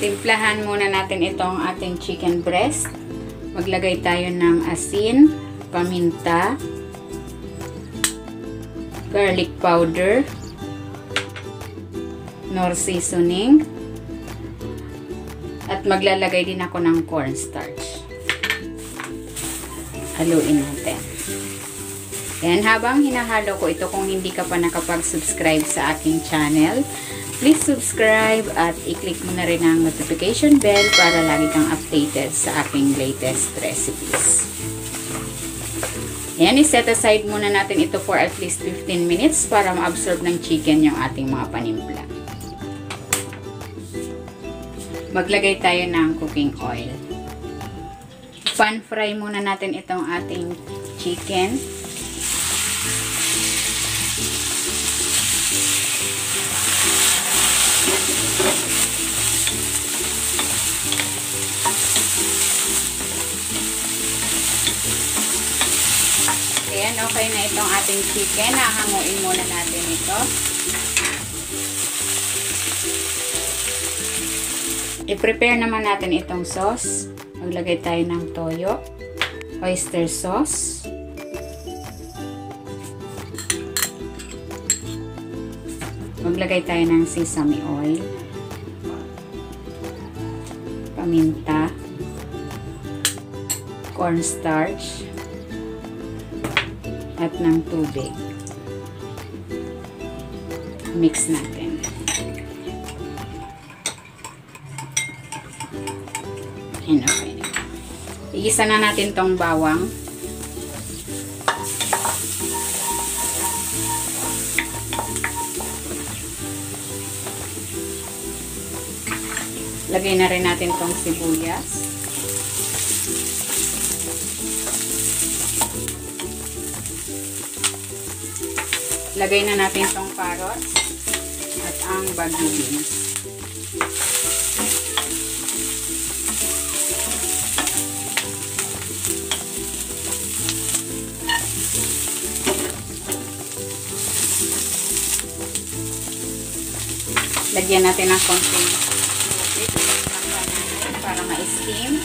Timplahan muna natin itong ating chicken breast. Maglagay tayo ng asin, paminta, garlic powder, nor seasoning, at maglalagay din ako ng cornstarch. Haluin natin. Yan, habang hinahalo ko ito, kung hindi ka pa nakapag-subscribe sa aking channel, please subscribe at i-click mo na rin ang notification bell para lagi kang updated sa aking latest recipes. Yan, i-set aside muna natin ito for at least 15 minutes para ma-absorb ng chicken yung ating mga panimpla. Maglagay tayo ng cooking oil. Pan-fry muna natin itong ating chicken. Ayan, okay na itong ating chicken. Hahanguin muna natin ito. I-prepare naman natin itong sauce. Maglagay tayo ng toyo, oyster sauce, maglagay tayo ng sesame oil, paminta, cornstarch, at ng tubig. Mix natin. And okay. Igisa na natin tong bawang. Lagay na rin natin tong sibuyas. Lagay na natin tong carrots at ang bagu beans. Lagyan natin ng konting tubig para ma-steam.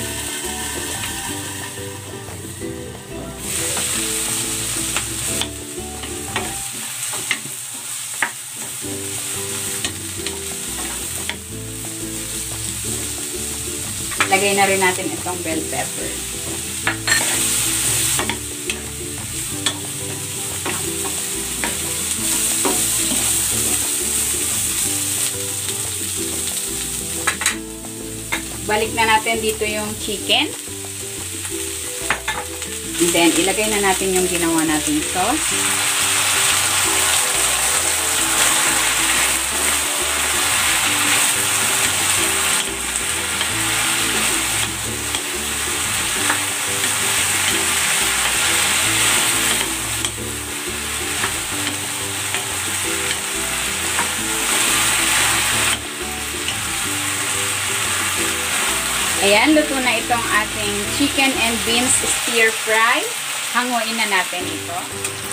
Lagay na rin natin itong bell pepper. Balik na natin dito yung chicken. And then, ilagay na natin yung ginawa nating sauce. Ayan, luto na itong ating chicken and beans stir fry. Hanguin na natin ito.